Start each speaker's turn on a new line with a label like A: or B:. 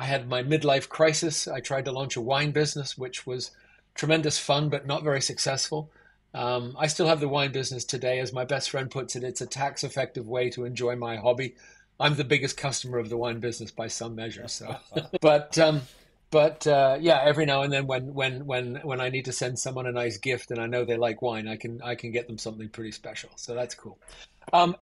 A: I had my midlife crisis. I tried to launch a wine business, which was tremendous fun, but not very successful. I still have the wine business today. As my best friend puts it, it's a tax effective way to enjoy my hobby. I'm the biggest customer of the wine business by some measure. So, but yeah, every now and then when I need to send someone a nice gift and I know they like wine, I can get them something pretty special. So that's cool.